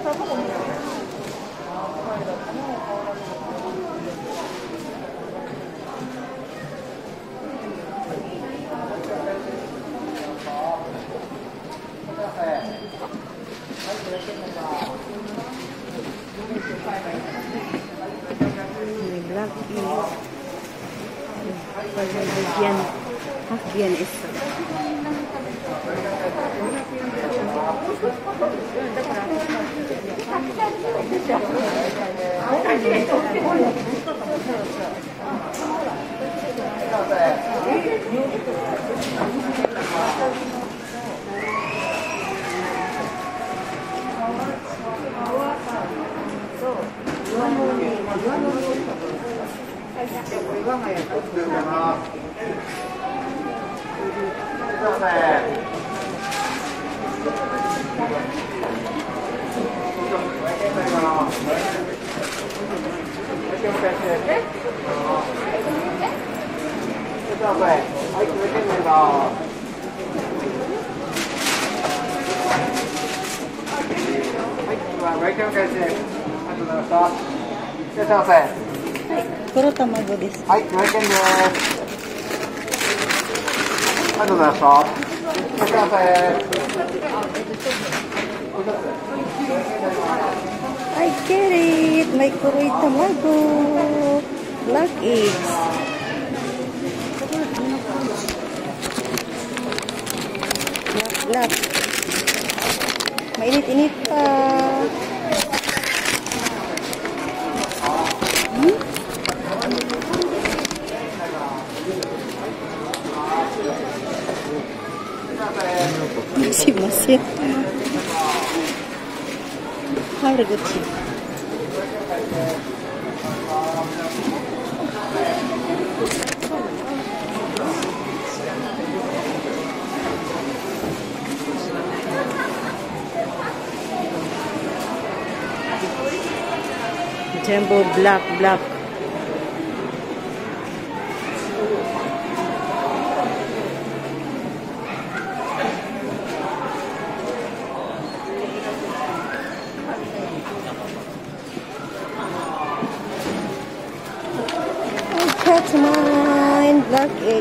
Bagian isa. Puro tamago desu. はい、500円です。ありがとうございました。いらっしゃいませ。 I get it. May kuroy tamago. Black eggs. Black. Mainit-init pa. Masih harguchi. Jumbo black. That's mine, black egg.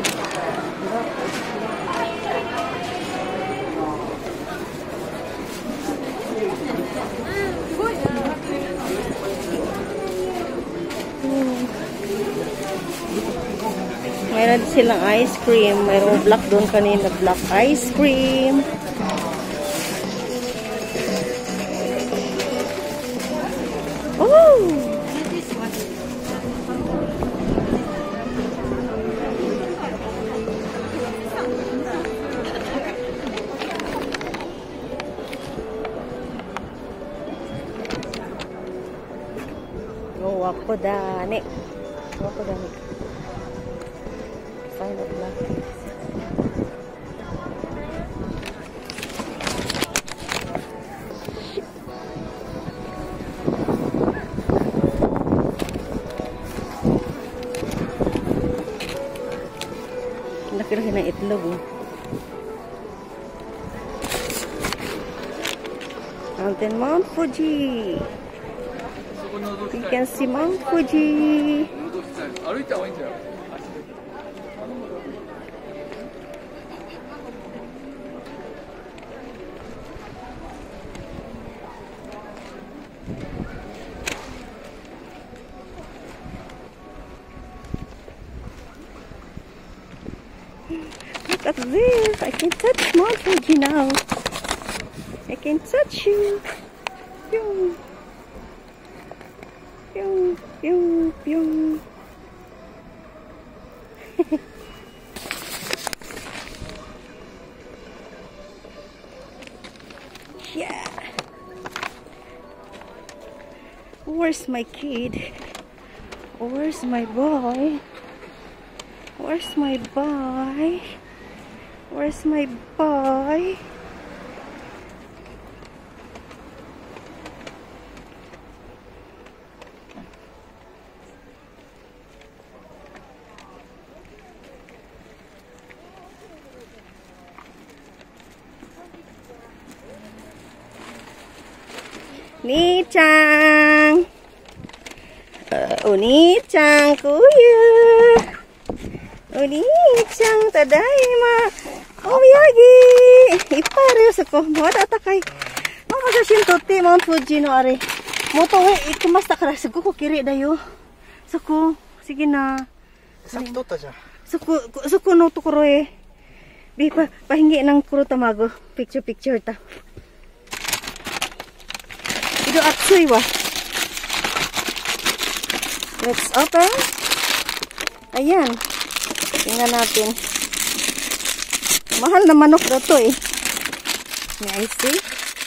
Mayroon silang ice cream. Mayroong black doon kanina, black ice cream. Oh! Wako dani. Sign of black. Laki-laki ng itlog. Mountain Mount Fuji. You can see Mount Fuji. Look at this. I can touch Mount Fuji now. I can touch you. Pew. Yeah. Where's my kid? Where's my boy? Where's my boy? Where's my boy? 兄ちゃん。お兄ちゃん、こういう。お兄ちゃん、ただいま。お土産。いっぱいあるよ、そこ。まだ高い。ママ写真撮って、マウントフジのあれ。元上行きましたから、すごく綺麗だよ。そこ。sige na. さっき撮ったじゃん。 そこのところへ。Pahingi ng kuro tamago. Picture ta. Ito atsoy wa. Let's open. Ayan. Tingnan natin. Mahal na manok na to eh. May I see?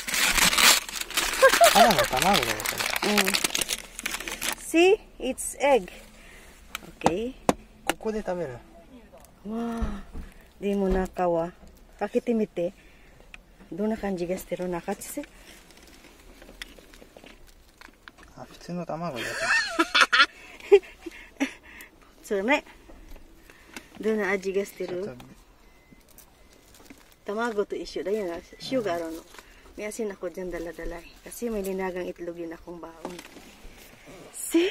Tamago da yo. See? It's egg. Okay. ここで食べる。 わあ。でも中は開けてみて。どんな感じがしてる中ってせ。 あ、普通の卵だ。 そうね。どんな味がしてる？Tamago to issue. Dahil na, sugar ano. May asin ako dyan dala-dalay. Kasi may linagang itlog din akong baon. See?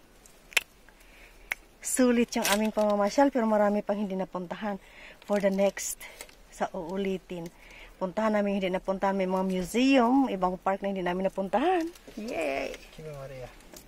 Sulit yung aming pamamasyal pero marami pang hindi napuntahan. For the next, sa uulitin. Puntahan namin hindi napuntahan. May mga museum, ibang park na hindi namin napuntahan. Yay! Kiba Maria.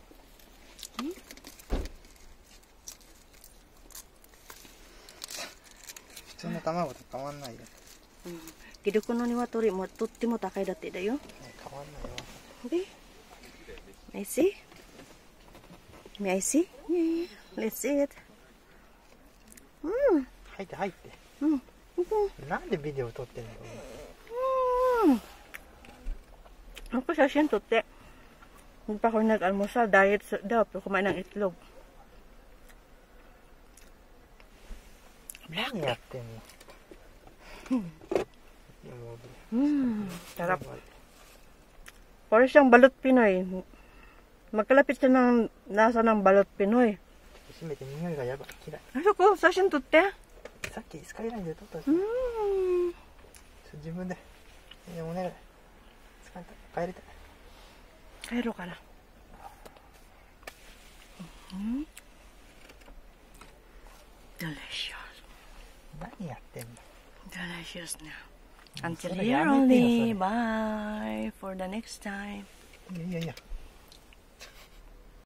普通の卵と変わんないよ。 けどこの鶏もとっても高いだってだよ。 変わんないよ。 Okay. May I see? May I see? Yeah. Let's see it. 入って入って。 うんなんでビデオ撮ってんの？ Ako sasyan tote. Hindi pa ako nag-almusal. Diet daw. Pero kumain ng itlog. 何やってんの Sarap. Para siyang balot Pinoy. Magkalapit siya ng nasa ng balot Pinoy. 閉めて匂いがやばい。嫌い。 Ano ko? Sasyan tote. さっきスカイラインで撮ったじゃん。自分で。お願い。疲れた。帰りたい。 帰ろうかな。Delicious. 何やってんの？ Delicious now. Until here only. Bye for the next time. いやいやいや。